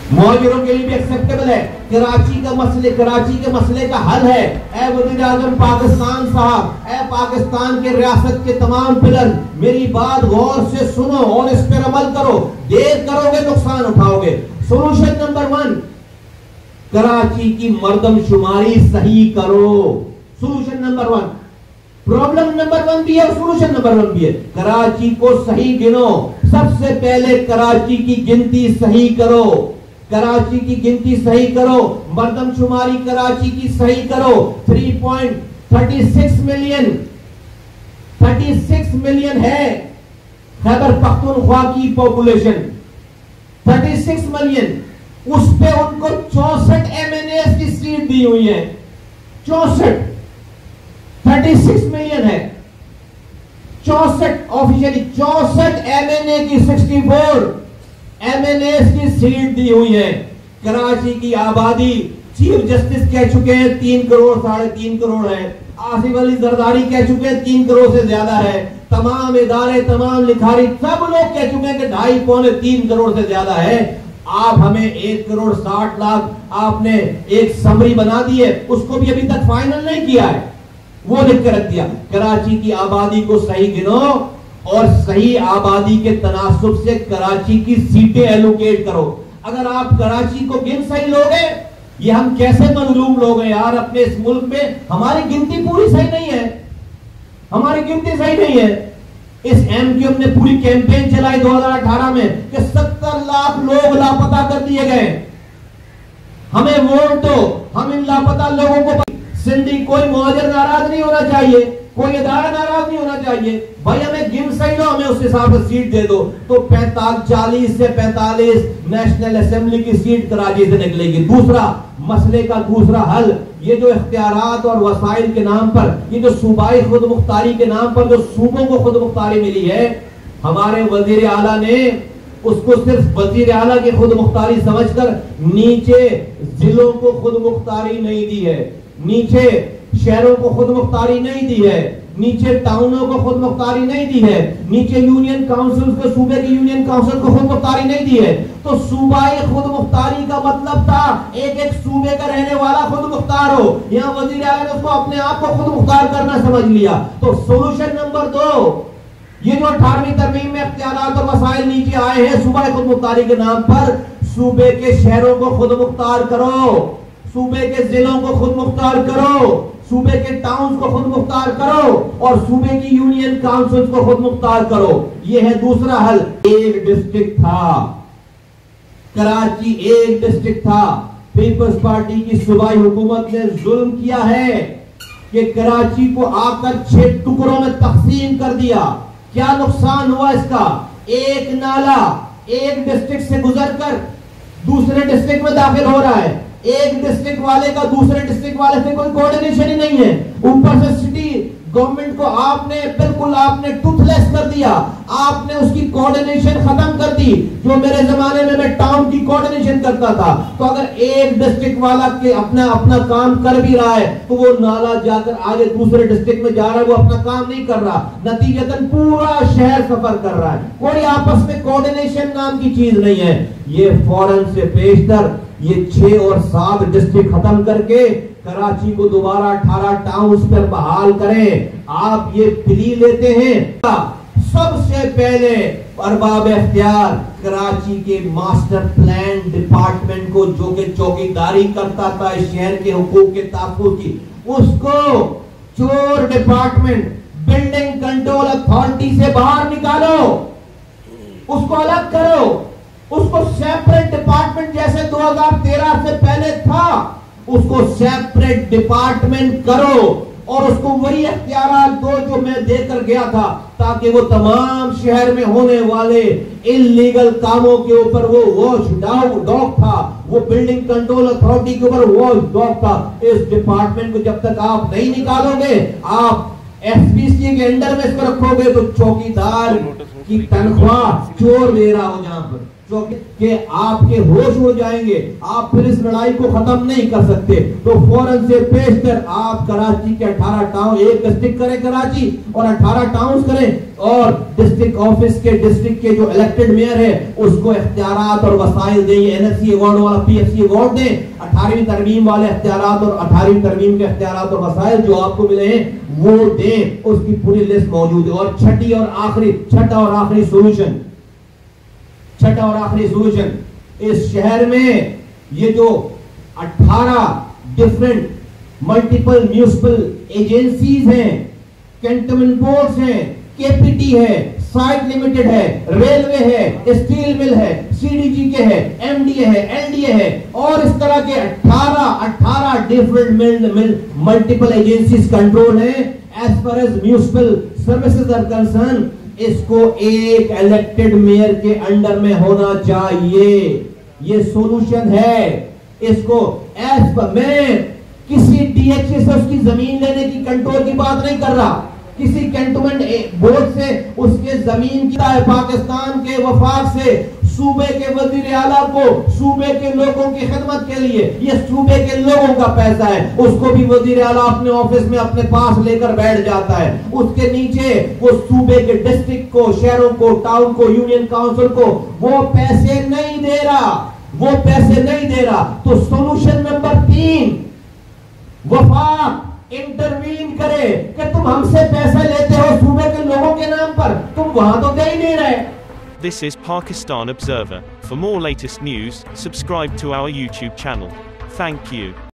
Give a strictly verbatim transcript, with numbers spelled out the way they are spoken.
مہاجروں کے لیے بھی ایکسیپٹیبل ہے. کراچی کا مسئلے کراچی کے مسئلے کا حل ہے. اے وزیر اعظم پاکستان صاحب، اے پاکستان کے ریاست کے تمام پلر، میری بات غور سے سنو اور اس پر عمل کرو. دیر کرو گے نقصان اٹھاؤ گے. سولوشن نمبر ون، کراچی کی مردم شماری صحیح کرو. Solution number one. Problem number one بھی ہے اور سولوشن نمبر ون بھی ہے. کراچی کو صحیح گنو. سب سے پہلے کراچی کی گنتی صحیح کرو. کراچی کی گنتی صحیح کرو. مردم شماری کراچی کی صحیح کرو. Three point thirty six million thirty six million ہے خیبر پختونخوا کی پاپولیشن. Thirty six million. اس پہ ان کو چونسٹھ ایم این اے کی سیٹ دی ہوئی ہے. چونسٹھ تھرٹی سکس ملین ہے. چونسٹھ آفیشلی چونسٹھ ایم این اے کی sixty four M N A کی سیٹ دی ہوئی ہے. کراچی کی آبادی چیف جسٹس کہہ چکے ہیں تین کروڑ ساڑھے تین کروڑ ہے. آصف علی زرداری کہہ چکے ہیں تین کروڑ سے زیادہ ہے. تمام ادارے تمام لکھاری سب لوگ کہہ چکے ہیں کہ ڈھائی پونے تین کروڑ سے زیادہ ہے. آپ ہمیں ایک کروڑ ساٹھ لاکھ آپ نے ایک سمری بنا دی ہے، اس کو بھی ابھی تک فائنل نہیں کیا ہے، وہ لکھ کے رکھ دیا. کراچی کی آبادی کو صحیح گنو اور صحیح آبادی کے تناسب سے کراچی کی سیٹیں ایلوکیٹ کرو. اگر آپ کراچی کو گن صحیح لوگے، یہ ہم کیسے مظلوم لوگ ہیں یار اپنے اس ملک میں. ہماری گنتی پوری صحیح نہیں ہے، ہماری گنتی صحیح نہیں ہے. اس ایم کیو ایم نے پوری کیمپین چلائی دو ہزار اٹھارہ میں کہ ستر لاکھ لوگ لاپتہ کر دیے گئے. ہمیں ووٹ دو، ہم ان لاپتہ لوگوں کو. سندھی کوئی مہاجر ناراض نہیں ہونا چاہیے، کوئی ادارہ ناراض نہیں ہونا چاہیے. بھائی ہمیں گن صحیح لو، ہمیں اس حساب سے سیٹ دے دو. تو پینتالیس چالیس سے پینتالیس نیشنل اسمبلی کی سیٹ کراچی سے نکلے گی. دوسرا مسئلے کا دوسرا حل، یہ جو اختیارات اور وسائل کے نام پر، یہ جو صوبائی خود مختاری کے نام پر جو صوبوں کو خود مختاری ملی ہے، ہمارے وزیر اعلیٰ نے اس کو صرف وزیر اعلیٰ کی خود مختاری سمجھ کر نیچے ضلعوں کو خود مختاری نہیں دی ہے، نیچے شہروں کو خود مختاری نہیں دی ہے، نیچے ٹاؤنوں کو خود مختاری نہیں دی ہے، نیچے یونین کاؤنسل کو صوبے کی یونین کاؤنسل کو خود مختاری نہیں دی ہے. تو صوبائی خود مختاری کا مطلب تھا ایک ایک صوبے کا رہنے والا خود مختار ہو. یہاں وزیر اعلیٰ نے اس کو اپنے آپ کو خود مختار کرنا سمجھ لیا. تو سولوشن نمبر دو، یہ جو اٹھارہویں ترمیم میں اختیارات اور وسائل نیچے آئے ہیں صوبائی خود مختاری کے نام پر، صوبے کے شہروں کو خود مختار کرو، صوبے کے ضلعوں کو خود مختار کرو، صوبے کے ٹاؤنز کو خود مختار کرو اور صوبے کی یونین کاؤنسلز کو خود مختار کرو. یہ ہے دوسرا حل. ایک ڈسٹرکٹ تھا کراچی، ایک ڈسٹرکٹ تھا. پیپلز پارٹی کی صوبائی حکومت نے ظلم کیا ہے کہ کراچی کو آ کر چھ ٹکڑوں میں تقسیم کر دیا. کیا نقصان ہوا اس کا؟ ایک نالا ایک ڈسٹرکٹ سے گزر کر دوسرے ڈسٹرکٹ میں داخل ہو رہا ہے. ایک ڈسٹرکٹ والے کا دوسرے ڈسٹرکٹ والے سے کوئی کوارڈینیشن ہی نہیں ہے. اوپر سے سٹی گورنمنٹ کو آپ نے بالکل آپ نے ٹوتھ لیس کر دیا. آپ نے اس کی کوارڈینیشن ختم کر دی. جو میرے زمانے میں میں ٹاؤن کی کوارڈینیشن کرتا تھا، تو اگر ایک ڈسٹرکٹ والا کے اپنا اپنا کام کر بھی رہا ہے تو وہ نالا جا کر آگے دوسرے ڈسٹرکٹ میں جا رہا ہے، وہ اپنا کام نہیں کر رہا. نتیجتاً پورا شہر سفر کر رہا ہے. کوئی آپس میں کوارڈینیشن نام کی چیز نہیں ہے. یہ فوراً سے پیشتر یہ چھ اور سات ڈسٹرکٹ ختم کر کے کراچی کو دوبارہ اٹھارہ ٹاؤنز پر بحال کریں. آپ یہ پلی لیتے ہیں. سب سے پہلے ارباب اختیار کراچی کے ماسٹر پلان ڈپارٹمنٹ کو، جو کہ چوکیداری کرتا تھا اس شہر کے حقوق کے تحفظ کی، اس کو چور ڈپارٹمنٹ بلڈنگ کنٹرول اتھارٹی سے باہر نکالو، اس کو الگ کرو، اس کو سیپریٹ ڈپارٹمنٹ جیسے دو ہزار تیرہ سے پہلے تھا اس کو سیپریٹ ڈپارٹمنٹ کرو اور اس کو وہی اختیارات دو جو میں دے کر گیا تھا، تاکہ وہ تمام شہر میں ہونے والے انلیگل کاموں کے اوپر وہ واچ ڈاگ تھا، وہ بلڈنگ کنٹرول اتھارٹی کے اوپر واچ ڈاگ تھا. اس ڈپارٹمنٹ کو جب تک آپ نہیں نکالو گے، آپ ایس پی سی کے انڈر میں اس کو رکھو گے، تو چوکیدار کی تنخواہ چور دے رہا ہو جہاں پر. تو کہ آپ کے ہوش ہو جائیں گے, آپ پھر اس لڑائی کو ختم نہیں کر سکتے. تو فوراً سے پیشتر آپ کراچی کے اٹھارہ ٹاؤن, ایک ڈسٹرکٹ کریں کراچی اور اٹھارہ ٹاؤنز کریں, اور ڈسٹرکٹ آفس کے ڈسٹرکٹ کے جو الیکٹڈ میئر ہے اس کو اختیارات اور وسائل دیں, این ایس سی ایوارڈ والا پی ایس سی ایوارڈ دیں, اٹھارہویں ترمیم والے اختیارات اور اٹھارہویں ترمیم کے اختیارات اور وسائل جو آپ کو ملے ہیں وہ دیں. اس کی پوری لسٹ موجود ہے. اور چھٹی اور آخری چھٹا اور آخری سولوشن چھٹا اور آخری سولوشن اس شہر میں یہ جو اٹھارہ ڈفرنٹ ملٹیپل میونسپل ایجنسیز ہیں, کینٹونمنٹ بورڈز ہیں, کے پی ٹی ہے, سائٹ لمیٹڈ ہے, ریلوے ہے, اسٹیل مل ہے, سی ڈی جی کے ہے, ایم ڈی اے ہے, ایل ڈی اے ہے, اور اس طرح کے اٹھارہ اٹھارہ ڈفرنٹ ملٹیپل ایجنسیز کنٹرول ہیں. As far as municipal services are concern, اس کو ایک الیکٹڈ میئر کے انڈر میں ہونا چاہیے. یہ سولوشن ہے. اس کو ایس پر میں کسی ڈی ایچ سے اس کی زمین لینے کی کنٹرول کی بات نہیں کر رہا, کسی کینٹونمنٹ بورڈ سے اس کے زمین کی پاکستان کے وفاق سے صوبے کے وزیر اعلیٰ کو صوبے کے لوگوں کی خدمت کے لیے, یہ صوبے کے لوگوں کا پیسہ ہے, اس کو بھی وزیر اعلیٰ اپنے آفس میں اپنے پاس لے کر بیٹھ جاتا ہے. اس کے نیچے وہ صوبے کے ڈسٹرکٹ کو, شہروں کو, ٹاؤن کو, یونین کاؤنسل کو وہ پیسے نہیں دے رہا, وہ پیسے نہیں دے رہا. تو سولوشن نمبر تین, وفاق انٹروین کرے کہ تم ہم سے پیسے لیتے ہو صوبے کے لوگوں کے نام پر, تم وہاں تو دے ہی نہیں رہے. This is Pakistan Observer. For more latest news, subscribe to our YouTube channel. Thank you.